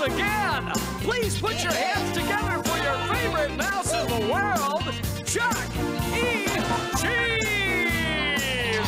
again. Please put your hands together for your favorite mouse in the world, Chuck E. Cheese!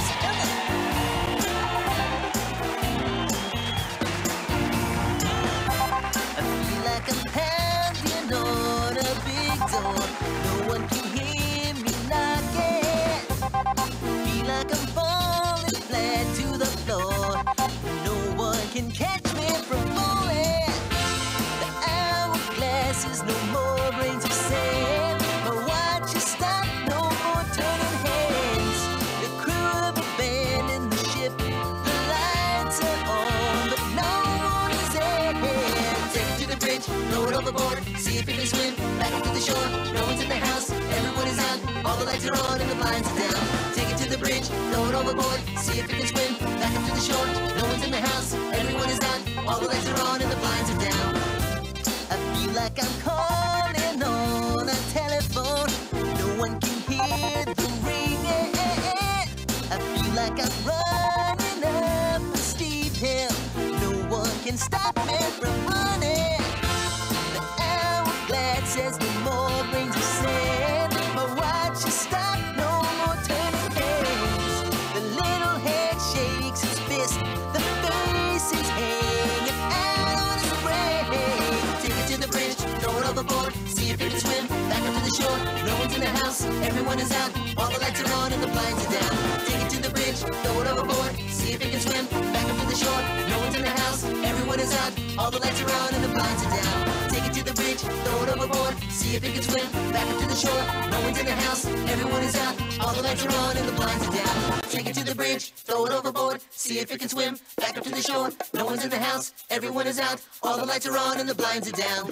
I feel like I'm pounding on a big door. No one can hear me knocking. Feel like I'm falling flat to the floor. No one can catch me from falling. The hourglass is no more brains of sand. My watch has stopped, no more turning hands. The crew have abandoned the ship. The lights are on, but no one is ahead. Take it to the bridge, throw it overboard, see if it can swim back up to the shore. No one's in the house, everyone is out, all the lights are on and the blinds are down. Take it to the bridge, throw it overboard, see if it can swim back up to the shore. No one's in the house, everyone is out, all the lights are on and the blinds are down. I feel like I'm calling on a telephone. No one can hear the ringing. I feel like I'm running up a steep hill. No one can stop me from running. The hourglass says no more brains of sand. My watch has stopped, no more turning hands. The little head shakes its fist. The face is hanging out on his brain. Take it to the bridge, throw it overboard, see if it can swim back up to the shore. No one's in the house, everyone is out, all the lights are on and the blinds are down. Take it to the bridge, throw it overboard, see if it can swim back up to the shore. No one's in the house, everyone is out, all the lights are on and the blinds are down. Take it to the bridge, throw it overboard, see if it can swim back up to the shore. No one's in the house, everyone is out, all the lights are on and the blinds are down. Take it to the bridge, throw it overboard, see if it can swim back up to the shore. No one's in the house, everyone is out, all the lights are on and the blinds are down.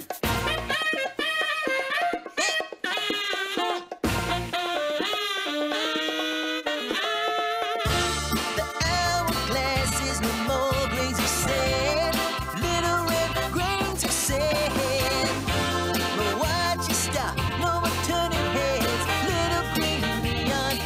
The hourglass is no more grains of sand. Little red grains of sand. My watch is stopped, no more turning heads. Little green neon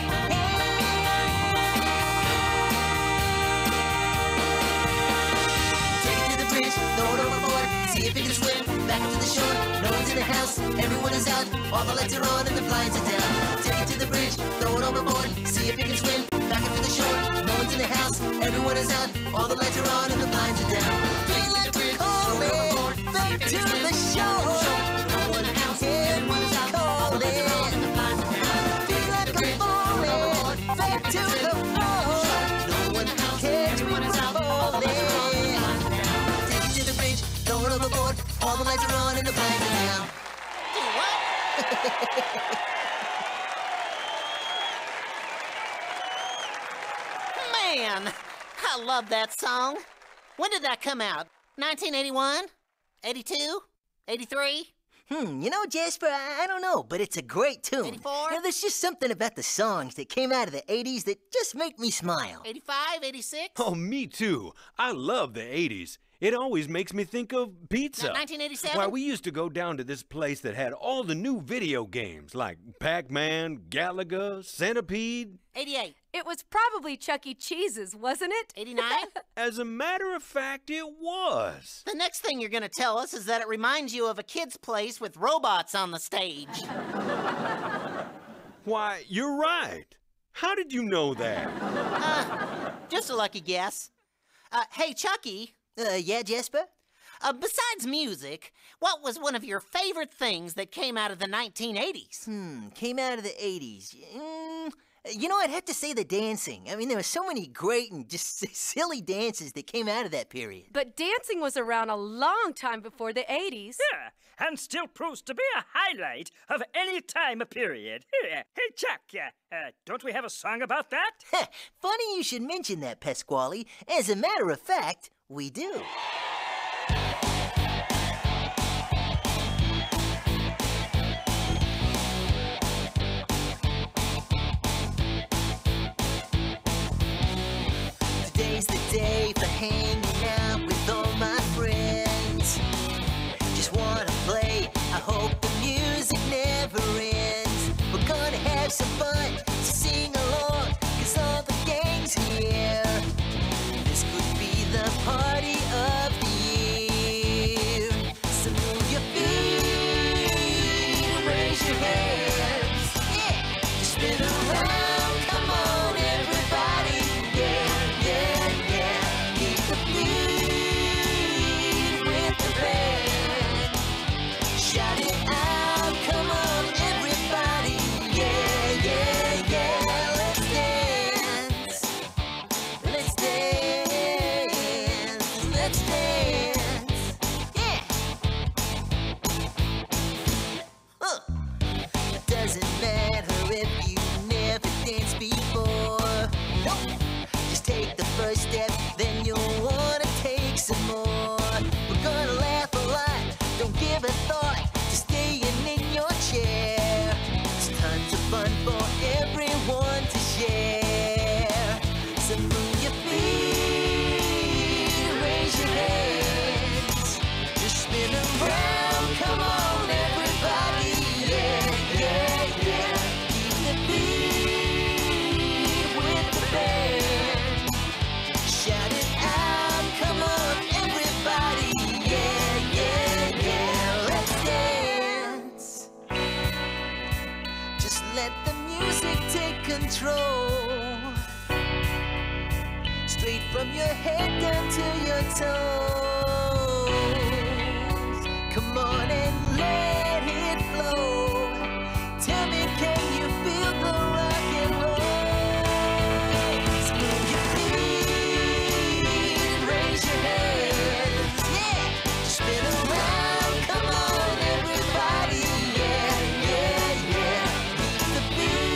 hands. Take it to the bridge, throw it overboard, see if it can swim back up to the shore. No one's in the house, everyone is out, all the lights are on and the blinds are down. Take it to the bridge, throw it overboard, see if it can swim back up to the shore. No one's in the house, everyone is out, all the lights are on and the blinds are down. Feel like we're calling back to the shore. No one in the house, everyone is out, all the lights are on and the blinds are down. Feel like I'm falling back to the floor. No one in the house, everyone is out, all the lights are on and the blinds are down. Take it to the bridge, throw it overboard, all the lights are on and the blinds are down. Do what? Man, I love that song. When did that come out? 1981? 82? 83? You know, Jasper, I don't know, but it's a great tune. 84? You know, there's just something about the songs that came out of the 80s that just make me smile. 85? 86? Oh, me too. I love the 80s. It always makes me think of pizza. 1987? Why, we used to go down to this place that had all the new video games like Pac-Man, Galaga, Centipede. 88? It was probably Chuck E. Cheese's, wasn't it? 89? As a matter of fact, it was. The next thing you're gonna tell us is that it reminds you of a kid's place with robots on the stage. Why, you're right. How did you know that? Just a lucky guess. Hey, Chucky. Yeah, Jasper? Besides music, what was one of your favorite things that came out of the 1980s? Came out of the 80s. You know, I'd have to say the dancing. I mean, there were so many great and just silly dances that came out of that period. But dancing was around a long time before the 80s. Yeah, and still proves to be a highlight of any time period. Hey, Chuck, don't we have a song about that? Funny you should mention that, Pasquale. As a matter of fact, we do. Today's the day for hanging out with all my friends. Just wanna play, I hope the music never ends. We're gonna have some fun, so sing along, 'cause all the gang's here. This could be the party of the year. first step, then you'll wanna take some more. We're gonna laugh a lot, don't give a thought to staying in your chair. It's tons of fun for everyone to share. So move your feet, raise your hands, just spin around, come on everybody, yeah, yeah, yeah. Keep the beat with the band, shout it out, come on everybody, yeah, yeah, yeah. Let's dance, just let the music take control. Straight from your head down to your toes. Come on and let it flow. Tell me, can you feel the rock and roll? So move your feet, raise your hands, yeah. Spin around, come on everybody, yeah, yeah, yeah. Keep the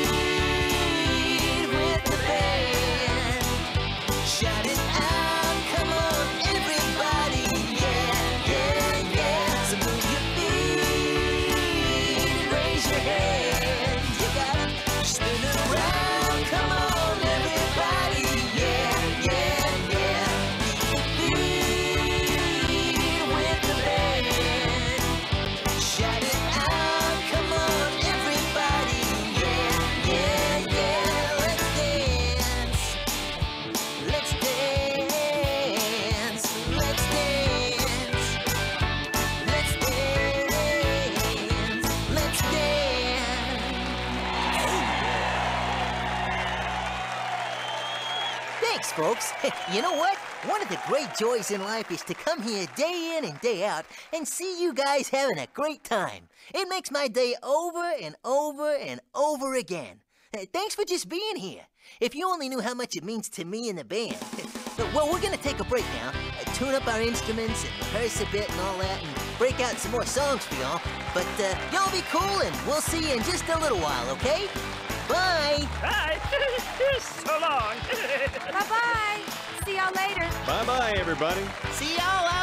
beat with the band. Shout it out, come on everybody, yeah, yeah, yeah. So move your feet, raise your hands, you got it. Spin around, come on everybody, yeah, yeah, yeah. Keep the beat with the band. Shout it out, come on everybody, yeah, yeah, yeah. Let's dance. Let's dance, let's dance, let's dance, let's dance. Thanks, folks. You know what? One of the great joys in life is to come here day in and day out and see you guys having a great time. It makes my day over and over and over again. Thanks for just being here. If you only knew how much it means to me and the band. Well, we're gonna take a break now, tune up our instruments and rehearse a bit and all that, and break out some more songs for y'all. But y'all be cool, and we'll see you in just a little while, okay? Bye! Bye. So long. Bye-bye. See y'all later. Bye-bye, everybody. See y'all out